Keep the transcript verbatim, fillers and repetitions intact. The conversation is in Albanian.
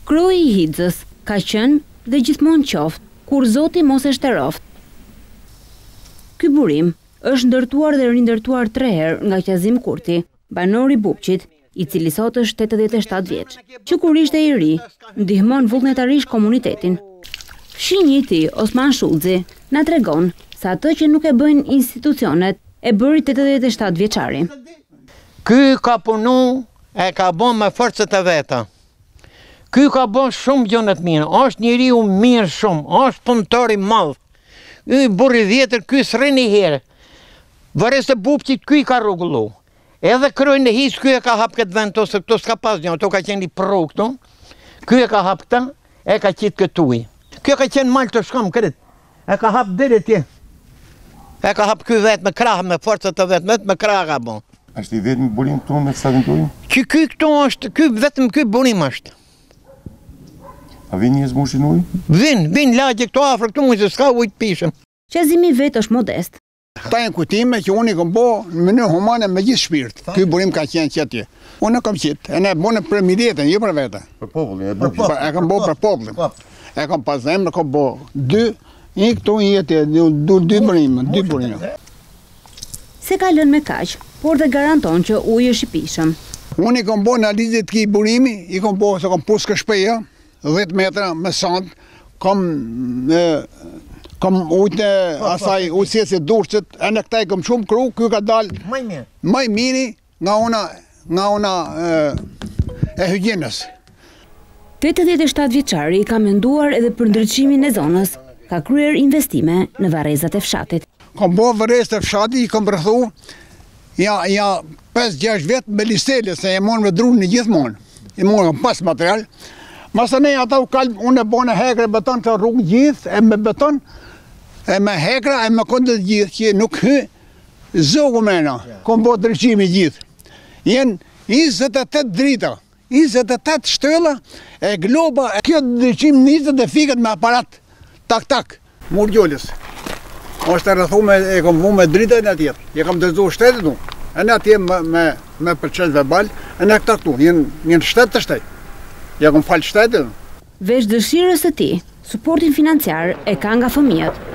Kroi i Hidzës ka qenë dhe gjithmonë qoftë kur Zoti mos e shtaroft. Ky burim është ndërtuar dhe rindërtuar tre herë nga Qazim Kurti, banor i Bupqit, i cili sot është tetëdhjetë e shtatë vjeç, që kur ishte i ri, ndihmon vullnetarisht komunitetin. Fshinji i tij, Osman Shullzi, na tregon se atë që nuk e bëjnë institucionet e bëri tetëdhjetë e shtatë vjeçari. Ky ka punu, e ka bën me forcët e veta. Ky ka bën shumë gjëra të mira, është njeriu mirë shumë, është punëtor i madh. Ky burri i vjetër, ky s'rri një herë. Varese Bupqit, ky ka rregullu. Edhe krojnë e his, ky e ka hap këtë vend, to se këto s'ka pas një, to ka qenë i pro këto. Ky e ka hap këta, e ka qitë këtuj. Ky ka qenë mal të shkom kret. E ka hap deri tje. E ka hap ky vetë me krah, me forcat e vetë, me krah ka bon. Është i vetëm burim këtu me statin tuaj? Që ky këtu është, ky vetëm ky burim është. A vin njerëz mushin ujë? Vin, vin lagje këtu afër këtu, se s'ka ujë të pishëm. Qazimi vetë është modest. Ta janë kujtime që unë i kom bo në mënyrë humane me gjithë shpirt. Ky burim ka qenë që atje. Unë e kam qitë, e ne e bone për mirëjetën, jo për vete. Për popullin, e Bupqit. E kam bo për popullin. E kam pas zemër, kam bo dy, një këtu një jetë, dy burime, dy burime. Se ka lënë me kaq, por dhe garanton që uji është i pishëm. Unë i kom bo në analizit të këtij burimi, i kom bo se kam puskë shpeja, dhjetë metra me sand, kam kam ujtë asaj ujtësjes e durqët, e në këta i kam shumë kru, kjo ka dalë maj miri nga ona, nga ona e, e hygienës. tetëdhjetë e shtatë vjeçari ka menduar edhe për ndryqimin e zonës, ka kryer investime në varrezat e fshatit. Kam bo varrezat e fshatit, i kam rrethu, ja, ja pesë gjashtë vjetë me listele, se e monë me drunë në gjithmonë, i monë pas material. Masë ne ata u kalmë, unë e bo në hekre beton të rrugë gjithë, e me beton, e me hekra, e me kondet gjithë, që nuk hy zogu mena, kom bo ndryqimi gjithë. Jenë njëzet e tetë drita, njëzet e tetë shtëlla, e globa, e kjo ndryqim njëzet e fiket me aparat, tak-tak, murgjollës. është e rrethu me, e kom vu me drita e në tjetë, e kam dërzu shtetit du, e në tjetë me, me, me përqenë verbal, e në këta këtu, jenë shtet të shtet. Ja kom falë shtetit. Veç dëshirës së tij, suportin financiar e ka nga fëmijët,